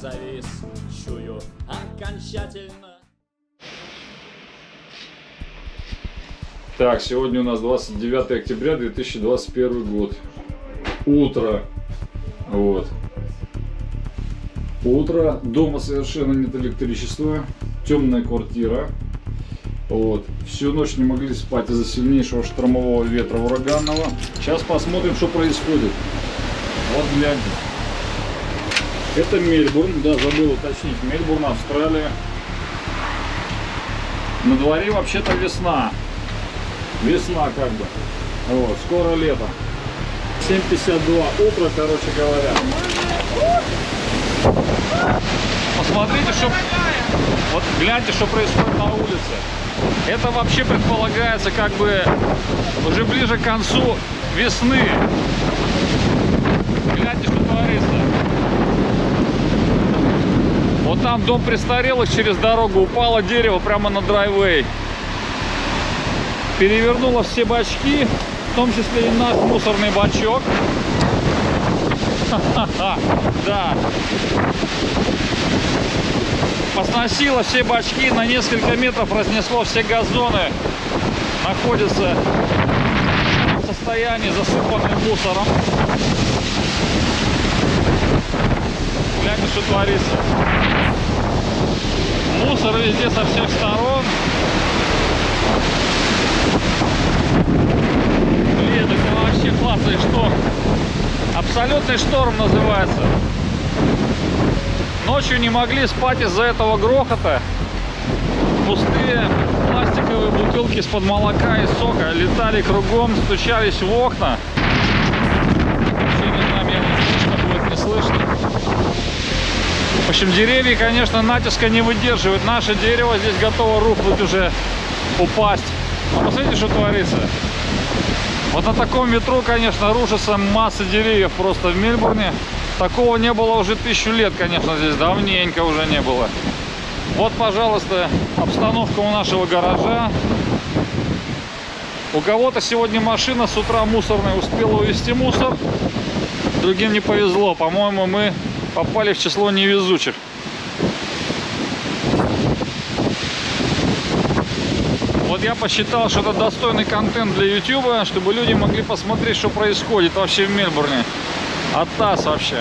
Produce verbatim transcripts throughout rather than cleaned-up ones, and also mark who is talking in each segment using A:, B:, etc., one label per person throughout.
A: завис, чую окончательно.
B: Так, сегодня у нас двадцать девятое октября две тысячи двадцать первый год. Утро. Вот. Утро. Дома совершенно нет электричества. Темная квартира. Вот. Всю ночь не могли спать из-за сильнейшего штормового ветра ураганного. Сейчас посмотрим, что происходит. Вот гляньте. Это Мельбурн. Да, забыл уточнить. Мельбурн, Австралия. На дворе вообще-то весна. Весна как бы. Вот, скоро лето. семь пятьдесят два утро, короче говоря. Посмотрите, что... Вот гляньте, что происходит на улице. Это вообще предполагается как бы уже ближе к концу весны. Гляньте, что творится. Вот там дом престарелых через дорогу, упало дерево прямо на драйвей. Перевернула все бачки, в том числе и наш мусорный бачок. Да. Посносило все бачки, на несколько метров разнесло все газоны. Находятся в состоянии засыпанным мусором. Гляньте, что творится. Мусор везде со всех сторон. Блин, это вообще классный шторм. Абсолютный шторм называется. Ночью не могли спать из-за этого грохота. Пустые пластиковые бутылки из-под молока и сока летали кругом, стучались в окна. Вообще не знаю, меня не слышно будет, не слышно. В общем, деревья, конечно, натиска не выдерживают. Наше дерево здесь готово рухнуть уже, упасть. А посмотрите, что творится. Вот на таком ветру, конечно, рушится масса деревьев просто в Мельбурне. Такого не было уже тысячу лет, конечно, здесь давненько уже не было. Вот, пожалуйста, обстановка у нашего гаража. У кого-то сегодня машина с утра мусорная успела увезти мусор. Другим не повезло. По-моему, мы попали в число невезучих. Вот я посчитал, что это достойный контент для YouTube, чтобы люди могли посмотреть, что происходит вообще в Мельбурне. Оттас вообще.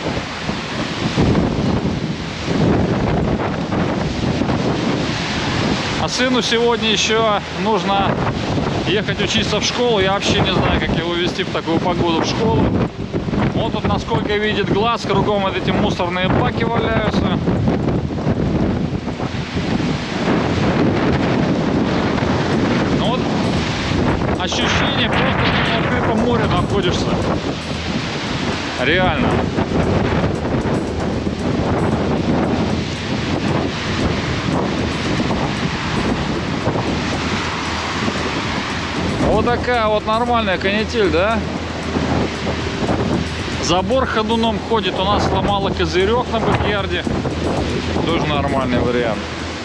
B: А сыну сегодня еще нужно ехать учиться в школу. Я вообще не знаю, как его везти в такую погоду в школу. Вот тут, насколько видит глаз, кругом вот эти мусорные баки валяются. Ну вот ощущение, просто на открытом море находишься. Реально. Вот такая вот нормальная канитель, да? Забор ходуном ходит. У нас сломало козырек на бэк-ярде. Тоже нормальный вариант.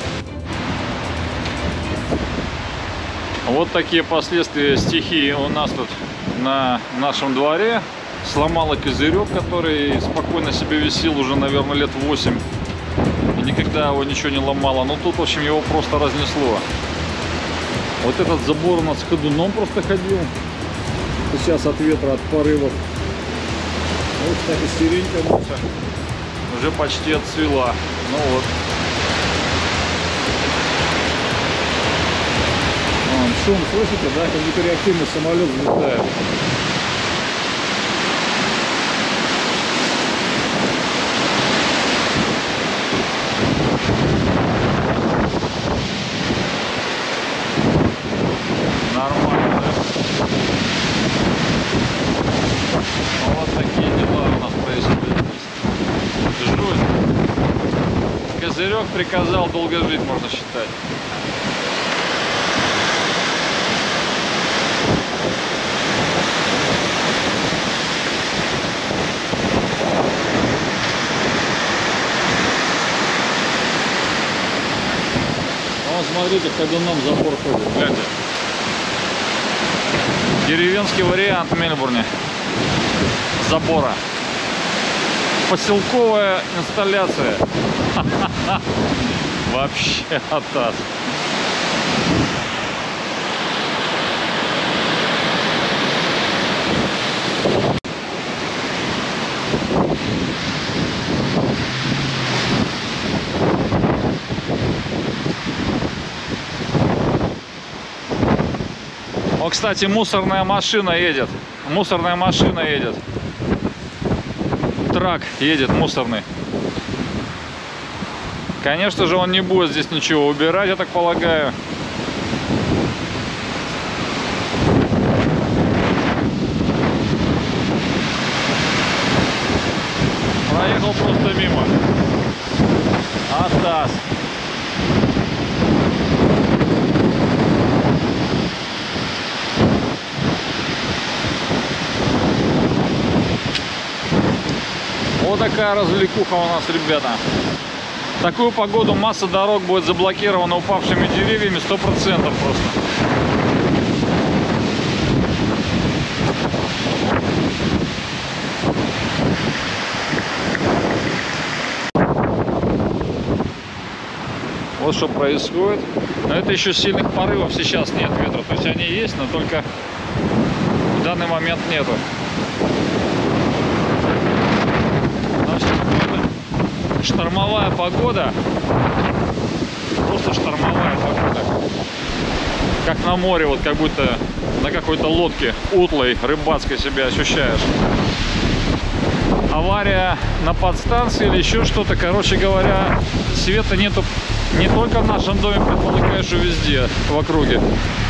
B: Вот такие последствия стихии у нас тут на нашем дворе. Сломала козырек, который спокойно себе висел уже, наверное, лет восемь. И никогда его ничего не ломало. Но тут, в общем, его просто разнесло. Вот этот забор у нас ходуном просто ходил. Сейчас от ветра, от порывов. Вот, кстати, сиренька наша уже почти отцвела. Ну вот. Вон, шум, слышите, да? Как будто реактивный самолет взлетает. Нормально, да? Ну, вот такие дела у нас происходят. Жуть. Козырек приказал долго жить, можно считать. Вот смотрите, ходуном забор ходит, гляньте. Деревенский вариант в Мельбурне забора. поселковая инсталляция. Вообще атас. О, кстати, мусорная машина едет. Мусорная машина едет. Трак едет мусорный. Конечно же, он не будет здесь ничего убирать, я так полагаю. Проехал просто мимо. Атас. Вот такая развлекуха у нас, ребята. В такую погоду масса дорог будет заблокирована упавшими деревьями сто процентов просто. Вот что происходит. Но это еще сильных порывов сейчас нет ветра. То есть они есть, но только в данный момент нету. Штормовая погода. Просто штормовая погода. Как на море, вот как будто на какой-то лодке утлой, рыбацкой себя ощущаешь. Авария на подстанции или еще что-то. Короче говоря, света нету не только в нашем доме, предполагаю, что везде в округе.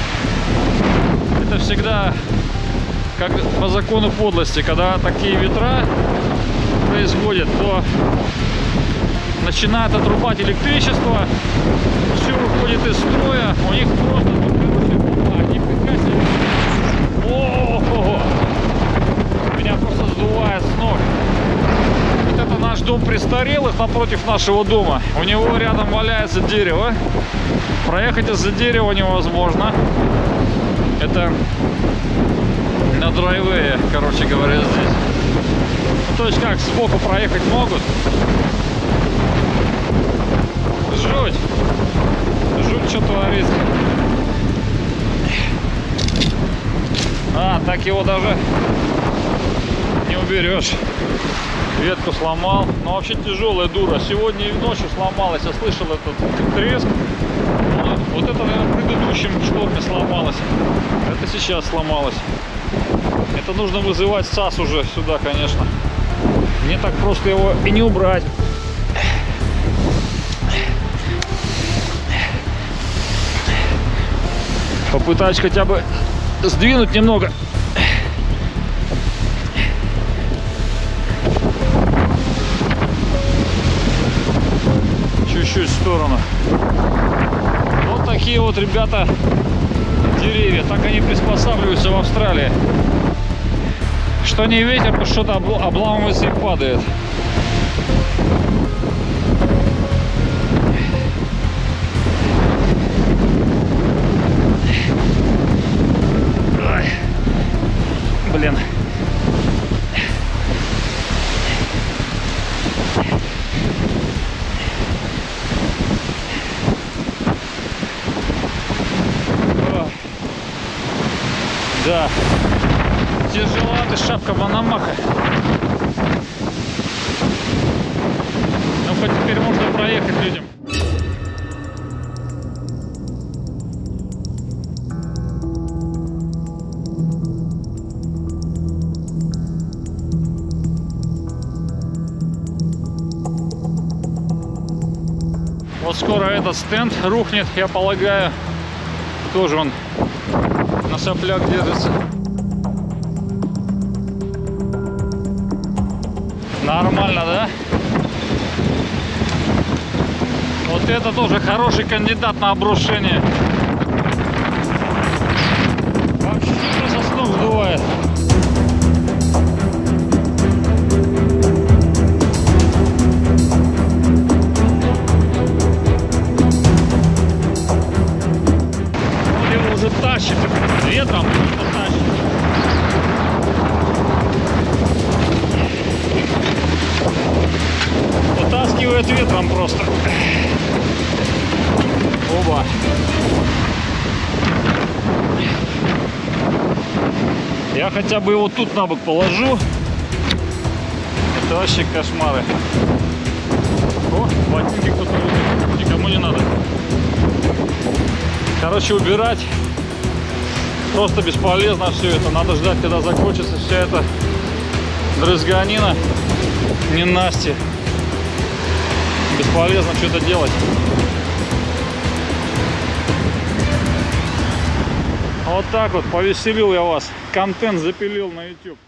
B: Это всегда как по закону подлости, когда такие ветра происходят, то начинает отрубать электричество, все выходит из строя, у них просто, а, нифига себе. О-о-о! Меня просто сдувает с ног. Вот это наш дом престарелых напротив нашего дома. У него рядом валяется дерево. Проехать из-за дерева невозможно. Это на драйвее, короче говоря, здесь. То есть как, сбоку проехать могут. Жуть. Жуть, что творится. А, так его даже не уберешь. Ветку сломал. Но вообще тяжелая дура. Сегодня и ночью сломалась. Я слышал этот треск. Вот это, наверное, в предыдущем шторме сломалось. Это сейчас сломалось. Это нужно вызывать САС уже сюда, конечно. Не так просто его и не убрать. Попытаюсь хотя бы сдвинуть немного. Чуть-чуть в сторону. Вот такие вот, ребята, деревья. Так они приспосабливаются в Австралии. Что не ветер, то что-то обламывается и падает. Ой. Блин. О. Да. Тяжеловато, шапка Мономаха. Ну хоть теперь можно проехать людям. Вот скоро этот стенд рухнет, я полагаю. Тоже он на соплях держится. Нормально, да? Вот это тоже хороший кандидат на обрушение. Вообще со снов сдувает. Он его уже тащит. Ветром тащит. дует ветром просто. Оба. Я хотя бы его тут на бок положу. Это вообще кошмары. О, ботинки кто-то убил. Никому не надо. Короче, убирать просто бесполезно все это. Надо ждать, когда закончится вся эта дрызганина. Ненастье. Бесполезно что-то делать. Вот так вот повеселил я вас. Контент запилил на YouTube.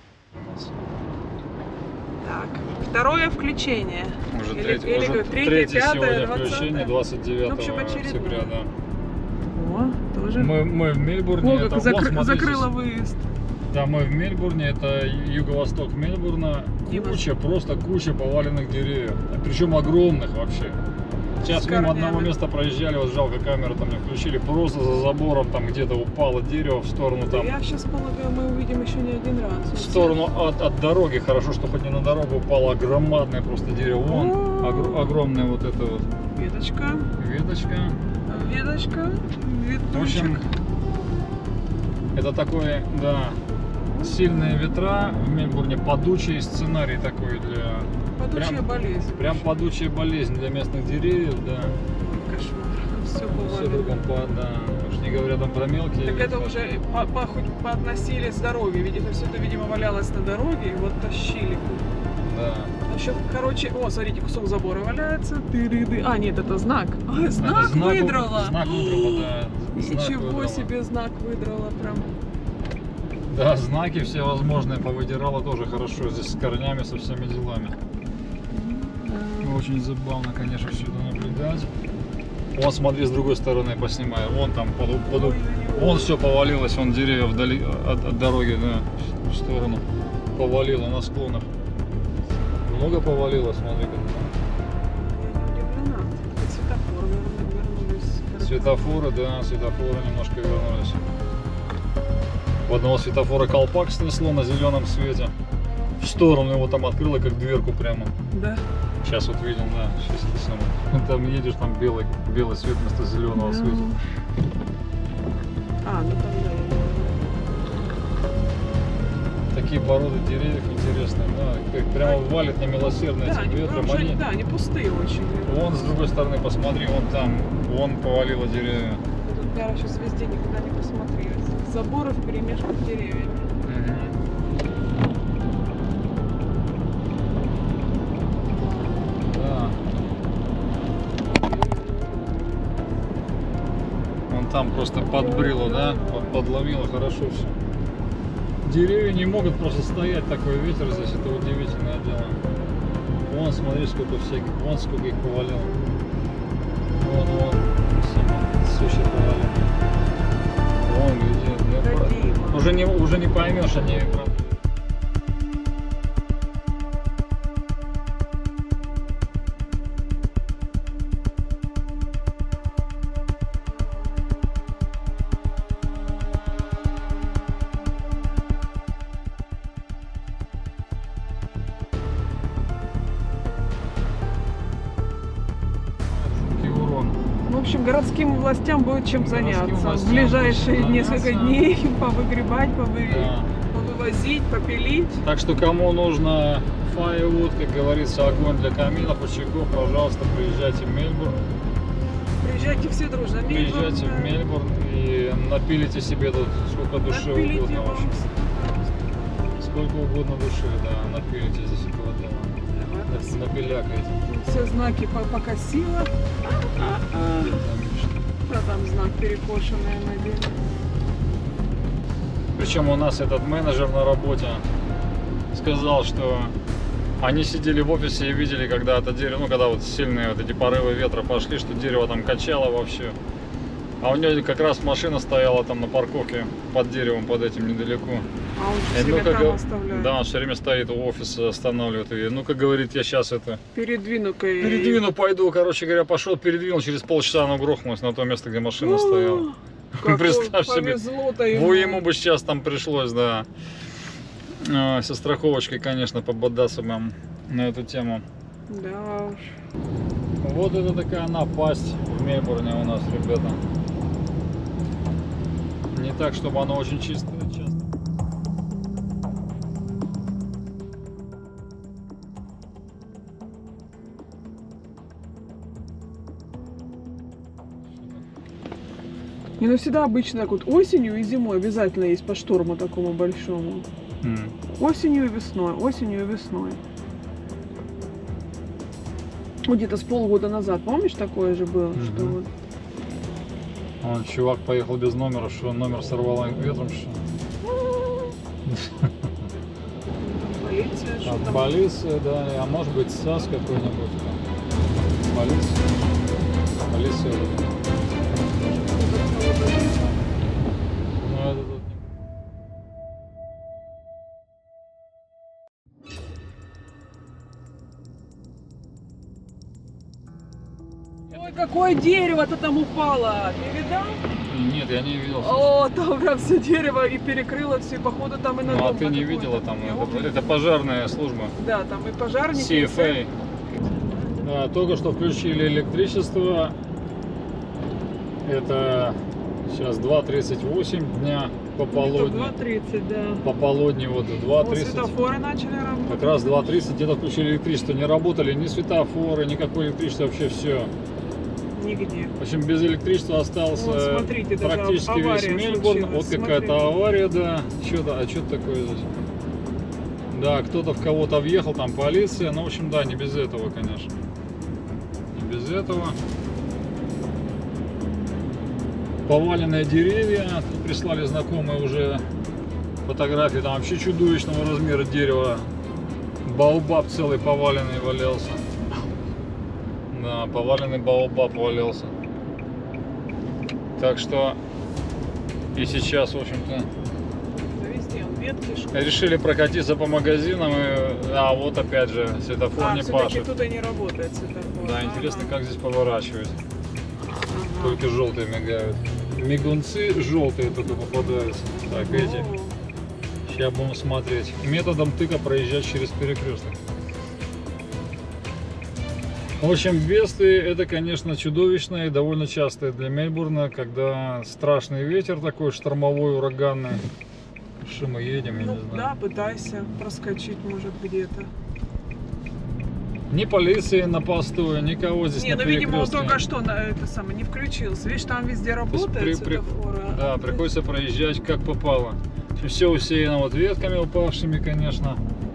C: Так, второе включение.
B: Уже
C: Или-
B: третье,
C: или
B: уже
C: третье,
B: третье
C: пятое,
B: сегодня
C: двадцатое.
B: включение, двадцать девятого
C: Ну, в общем, очередное.
B: октября, да.
C: О, тоже.
B: Мы, мы в Мельбурне.
C: О, как
B: это, вот,
C: закры-
B: смотрите,
C: закрыла выезд.
B: Да, мы в Мельбурне, это юго-восток Мельбурна. Куча, просто куча поваленных деревьев. Причем огромных вообще. Сейчас
C: С
B: мимо
C: корнями.
B: одного места проезжали, вот жалко, камеру там не включили. Просто за забором там где-то упало дерево в сторону там.
C: Я сейчас полагаю, мы увидим еще не один раз.
B: В сторону от, от дороги. Хорошо, что хоть не на дорогу упало, а громадное просто дерево. Вон,
C: О.
B: огр- огромная вот эта вот
C: Веточка,
B: веточка.
C: веточка,
B: В общем,
C: веточек.
B: это такой, да, сильные ветра в Мельбурне, падучий сценарий такой для...
C: Падучая
B: прям-
C: болезнь.
B: Прям падучая болезнь для местных деревьев, да.
C: Кошмар. Все
B: Все
C: повалено.
B: кругом по, да. Уж не говоря там про мелкие.
C: Так это
B: ветра.
C: уже по, по, хоть поотносили с дороги. Видите, все это, видимо, валялось на дороге и вот тащили.
B: Да.
C: Еще, короче, о, смотрите, кусок забора валяется. Ты-ды-ды. А, нет, это знак. А, знак,
B: Это знак у-
C: выдрала.
B: Знак выдрала, да. Знак
C: Ничего
B: выдрала.
C: себе, знак выдрала прям.
B: Да, знаки все возможные повыдирала тоже хорошо. Здесь с корнями, со всеми делами. Очень забавно, конечно, все это наблюдать. Вон, смотри, с другой стороны поснимай. Вон там, под, под,
C: Ой,
B: вон все повалилось, вон деревья вдали от, от дороги, да, в сторону. Повалило на склонах. Много повалило, смотри-ка.
C: Я не удивлена. Светофор вернулись.
B: Светофоры, да, светофоры немножко вернулись. У одного светофора колпак снесло на зеленом свете. В сторону его там открыло, как дверку прямо.
C: Да.
B: Сейчас вот видел, да, сейчас это самое. Там едешь, там белый, белый свет вместо зеленого
C: Да.
B: светит.
C: А, ну там да.
B: Такие породы деревьев интересные, да, их прямо валит немилосердно
C: Да,
B: этим
C: они,
B: ветром.
C: уже-
B: Они...
C: да, они пустые очень.
B: Вон с другой стороны посмотри, вон там, вон повалило деревья.
C: Тут я сейчас везде никуда не посмотрела. Заборы вперемешку с деревьями.
B: Да. Вон там просто подбрило, да, под- подломило хорошо все. Деревья не могут просто стоять, такой ветер здесь, это удивительное дело. Вон, смотри, сколько всяких, вон сколько их повалило. Вон, вон, сущий повалил. Вон, гляди, я
C: Да,
B: про-
C: Дима.
B: уже не, уже не поймешь, они правда. Жуткий урон.
C: В общем, городским властям будет чем
B: Городским
C: заняться. В
B: властям
C: ближайшие
B: будет чем
C: несколько
B: заняться.
C: дней повыгребать, повы...
B: Да.
C: повывозить, попилить.
B: Так что кому нужно firewood, как говорится, огонь для каминов, очагов, пожалуйста, приезжайте в Мельбурн.
C: Приезжайте все дружно. Мельбурн,
B: Приезжайте в
C: да.
B: Мельбурн и напилите себе тут сколько душе
C: Напилите
B: угодно.
C: вам.
B: вообще. Сколько угодно души, да, напилите здесь этого дела. Нап- Напилякайте.
C: Все знаки по- покосило.
B: Конечно.
C: А там знак перекошенный на деле.
B: Причем у нас этот менеджер на работе сказал, что они сидели в офисе и видели, когда это дерево, ну когда вот сильные вот эти порывы ветра пошли, что дерево там качало вообще. А у него как раз машина стояла там на парковке под деревом, под этим недалеко.
C: А он
B: И
C: себя
B: ну-ка,
C: там
B: го-
C: оставляет.
B: да, он все время стоит у офиса, останавливает. И ну-ка, говорит, я сейчас это
C: Передвину-ка и...
B: передвину, пойду. Короче говоря, пошел, передвинул, через полчаса оно грохнулось на то место, где машина стояла.
C: Как
B: Представь себе.
C: повезло-то
B: Во, ему бы сейчас там пришлось, да. А, со страховочкой, конечно, пободаться вам на эту тему.
C: Да уж.
B: Вот это такая напасть в Мельбурне у нас, ребята. Не так, чтобы оно очень чистое часто.
C: Не, ну всегда обычно так вот осенью и зимой обязательно есть по шторму такому большому.
B: Mm.
C: Осенью и весной, осенью и весной. Вот где-то с полгода назад, помнишь, такое же было,
B: Mm-hmm.
C: что вот.
B: Вон чувак поехал без номера, что номер сорвало ветром, что.
C: Полиция, что
B: Там
C: там?
B: полиция, да, а может быть САС какой-нибудь. Полиция. Полиция. Ну, это тут не...
C: Ой, какое дерево-то там упало! Ты видал?
B: Нет, я не видел.
C: О, там прям все дерево и перекрыло все, и походу там и на
B: Ну, а
C: дом
B: ты не
C: какой-то.
B: видела там?
C: Я
B: Это,
C: увидела.
B: это пожарная служба.
C: Да, там и пожарники.
B: си эф эй. Да, только что включили электричество. Это сейчас два тридцать восемь дня по полудню.
C: два тридцать, да.
B: По полудню вот два
C: Вот
B: тридцать.
C: светофоры начали работать.
B: Как раз два тридцать где-то включили электричество. Не работали ни светофоры, никакое электричество, вообще все.
C: Нигде.
B: В общем, без электричества остался
C: Вот, смотрите, даже
B: практически весь
C: авария
B: Мельбурн. Вот
C: случилась,
B: какая-то
C: смотрите.
B: авария, да. Что-то, а что такое здесь? Да, кто-то в кого-то въехал, там полиция. Ну, в общем, да, не без этого, конечно. Не без этого. Поваленные деревья. Тут прислали знакомые уже фотографии. Там вообще чудовищного размера дерева. Баобаб целый поваленный валялся. Да, поваленный баобаб валялся. Так что и сейчас, в общем-то,
C: Да везде, он ветки, что
B: решили прокатиться по магазинам. И... А вот опять же, светофор
C: а,
B: не
C: все-таки
B: пашет.
C: тут и не работает светофор.
B: Да,
C: Ага.
B: интересно, как здесь поворачивать.
C: Ага.
B: Только желтые мигают. Мигунцы желтые только попадаются. Так, эти.
C: О,
B: Сейчас будем смотреть. Методом тыка проезжать через перекресток. В общем, бедствие это, конечно, чудовищное и довольно частое для Мельбурна, когда страшный ветер такой штормовой, ураганный. Что мы едем, я
C: ну,
B: не знаю.
C: да, пытайся проскочить, может, где-то.
B: Ни полиции на посту, никого здесь
C: Не,
B: на
C: ну, видимо, он
B: перекрестке.
C: только что на это самое не включился. Видишь, там везде
B: есть
C: работают
B: при- при-
C: светофоры.
B: Да,
C: а
B: приходится проезжать как попало. Все усеяно вот ветками упавшими, конечно.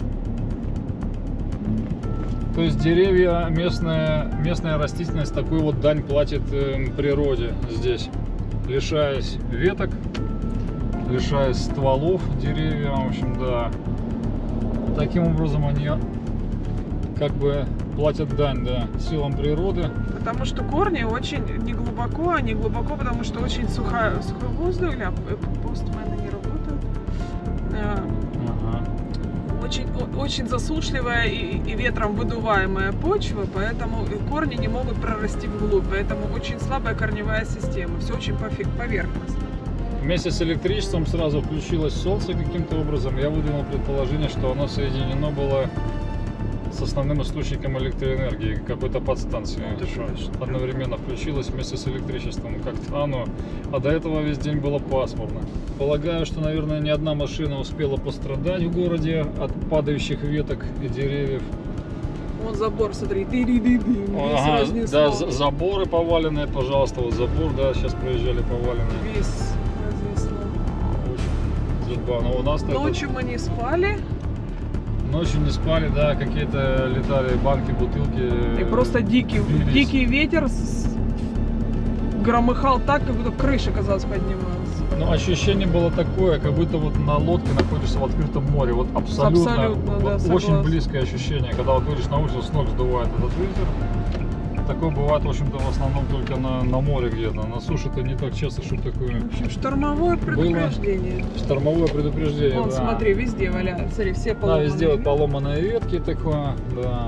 B: То есть деревья, местная, местная растительность такую вот дань платит э, природе здесь. Лишаясь веток, лишаясь стволов деревьев, в общем, да. Таким образом они как бы платят дань, да, силам природы.
C: Потому что корни очень не глубоко, а не глубоко, потому что очень сухая, сухой воздух, или постмены не работают. Э,
B: Ага.
C: Очень, о- очень засушливая и, и ветром выдуваемая почва, поэтому и корни не могут прорасти вглубь, поэтому очень слабая корневая система, все очень пофи- поверхностно.
B: Вместе с электричеством сразу включилось солнце каким-то образом. Я выдвинул предположение, что оно соединено было с основным источником электроэнергии, какой-то подстанции.
C: Это
B: Что
C: точно.
B: одновременно включилось вместе с электричеством. Как-то оно. А до этого весь день было пасмурно. Полагаю, что, наверное, ни одна машина успела пострадать в городе от падающих веток и деревьев.
C: Вон забор, смотри, ты-ди-ди-ди, весь
B: Ага,
C: разнесло.
B: да, за- заборы поваленные, пожалуйста, вот забор, да, сейчас проезжали поваленные.
C: Весь разнесло.
B: Очень забавно. У нас
C: Ночью мы не спали,
B: ночью не спали, да, какие-то летали банки, бутылки.
C: и просто дикий,
B: бились.
C: дикий ветер с- громыхал так, как будто крыша, казалось, поднималась.
B: Ну, ощущение было такое, как будто вот на лодке находишься в открытом море. Вот абсолютно,
C: Абсолютно,
B: вот
C: да,
B: очень
C: согласна.
B: близкое ощущение. Когда вот выйдешь на улицу, с ног сдувает этот ветер. Такое бывает, в общем-то, в основном только на, на море где-то. На суше-то не так часто, что такое
C: В общем, штормовое предупреждение.
B: штормовое предупреждение.
C: Вон,
B: да.
C: смотри, везде валяются, смотри, все
B: Да,
C: поломанные.
B: везде вот поломанные ветки такое, да.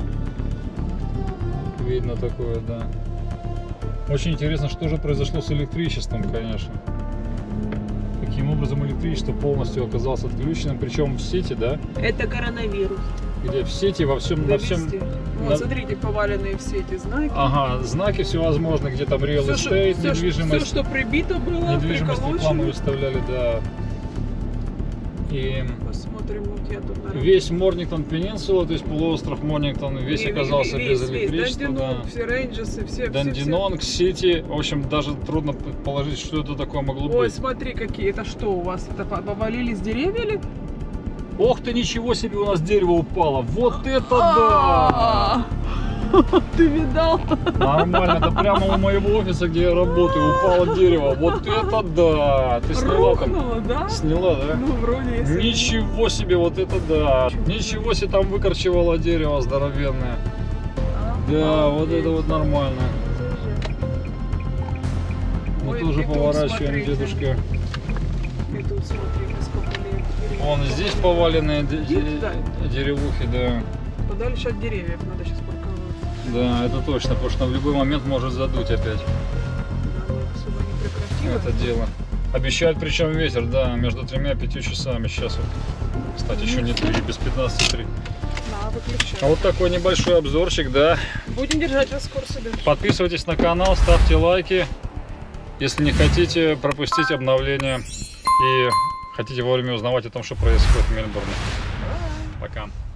B: Видно такое, да. Очень интересно, что же произошло с электричеством, конечно. Каким образом электричество полностью оказалось отключенным, причем в сети, да?
C: Это коронавирус.
B: Где в сети, во всем,
C: Да
B: на всем,
C: везде. Вот,
B: На-
C: смотрите, поваленные все эти знаки.
B: Ага, знаки всевозможные, где там real
C: Все, что,
B: estate,
C: все, что-
B: недвижимость.
C: все, что прибито было,
B: Недвижимость рекламу
C: приколочено.
B: выставляли, да. И
C: Посмотрим, вот я тут, наверное.
B: весь Морнингтон Пенинсула, то есть полуостров Морнингтон, весь
C: И-
B: оказался
C: и-
B: без
C: весь, весь,
B: электричества.
C: Дандинонг,
B: Да.
C: все Рейнджерсы, все, все,
B: Дандинонг, Сити, в общем, даже трудно предположить, что это такое могло
C: все. Ой,
B: быть.
C: смотри, какие, это что у вас? Это по- повалились деревья или?
B: Ох ты, ничего себе, у нас дерево упало. Вот это да!
C: А, Ты видал?
B: Нормально, это прямо у моего офиса, где я работаю, упало дерево. Вот это да! Ты сняла там?
C: Рухнуло, да?
B: Сняла, да?
C: Ну, вроде если...
B: Ничего себе, вот это да! Ничего себе, там выкорчевало дерево здоровенное.
C: А,
B: Да, вот
C: обалдеть.
B: это вот нормально. Мы
C: Ой,
B: тоже
C: и тут
B: поворачиваем,
C: смотрите.
B: дедушка.
C: И тут смотри, сколько лет. деревьев.
B: Вон здесь поваленные де-
C: Иди туда.
B: деревухи, да.
C: Подальше от деревьев надо сейчас парковаться.
B: Да, это точно, потому что в любой момент может задуть опять
C: Да, ну, особо не прекратилось.
B: это дело. Обещают причем ветер, да, между тремя и пятью часами. Сейчас вот, кстати, еще не три, без пятнадцати три.
C: На, выключай.
B: А вот такой небольшой обзорчик, да.
C: Будем держать вас в курсе дальше.
B: Подписывайтесь на канал, ставьте лайки, если не хотите пропустить обновления и хотите вовремя узнавать о том, что происходит в Мельбурне. Пока.